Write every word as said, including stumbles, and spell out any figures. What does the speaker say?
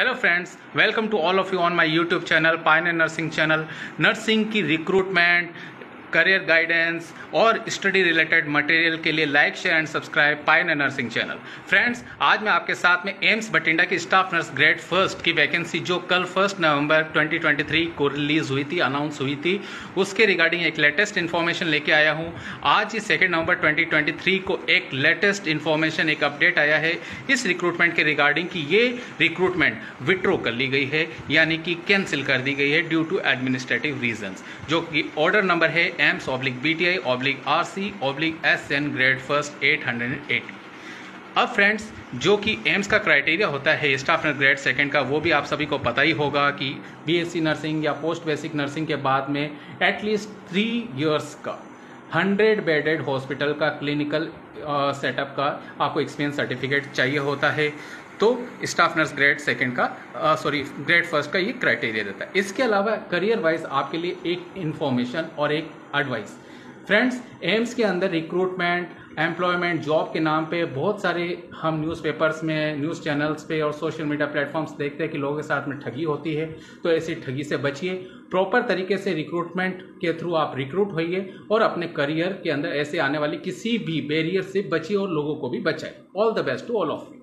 Hello friends, welcome to all of you on my YouTube channel pioneer nursing channel. Nursing की recruitment, career guidance और study related material के लिए like share and subscribe pioneer nursing channel. Friends, आज मैं आपके साथ में एम्स बठिंडा की स्टाफ नर्स ग्रेड फर्स्ट की वैकेंसी जो कल first November twenty twenty three को रिलीज हुई थी, अनाउंस हुई थी, उसके रिगार्डिंग एक लेटेस्ट इन्फॉर्मेशन लेके आया हूँ। आज ही second November twenty twenty three को एक लेटेस्ट इन्फॉर्मेशन, एक अपडेट आया है इस रिक्रूटमेंट के रिगार्डिंग कि ये रिक्रूटमेंट विड्रॉ कर ली गई है, यानी कि कैंसिल कर दी गई है ड्यू टू एडमिनिस्ट्रेटिव रीजंस, जो कि ऑर्डर नंबर है AIIMS oblique B T I oblique R C oblique S N grade first eight hundred eighty. अब फ्रेंड्स, जो कि एम्स का क्राइटेरिया होता है स्टाफ नर्स ग्रेड सेकंड का, वो भी आप सभी को पता ही होगा कि बीएससी नर्सिंग या पोस्ट बेसिक नर्सिंग के बाद में एटलीस्ट थ्री इयर्स का हंड्रेड बेडेड हॉस्पिटल का क्लिनिकल सेटअप का आपको एक्सपीरियंस सर्टिफिकेट चाहिए होता है। तो स्टाफ नर्स ग्रेड सेकंड का सॉरी ग्रेड फर्स्ट का ये क्राइटेरिया देता है। इसके अलावा करियर वाइज आपके लिए एक इन्फॉर्मेशन और एक एडवाइस। फ्रेंड्स, एम्स के अंदर रिक्रूटमेंट, एम्प्लॉयमेंट, जॉब के नाम पे बहुत सारे हम न्यूज़पेपर्स में, न्यूज़ चैनल्स पे और सोशल मीडिया प्लेटफॉर्म्स देखते हैं कि लोगों के साथ में ठगी होती है। तो ऐसी ठगी से बचिए, प्रॉपर तरीके से रिक्रूटमेंट के थ्रू आप रिक्रूट होइए और अपने करियर के अंदर ऐसे आने वाली किसी भी बैरियर से बचिए और लोगों को भी बचाए। All the best to all of you.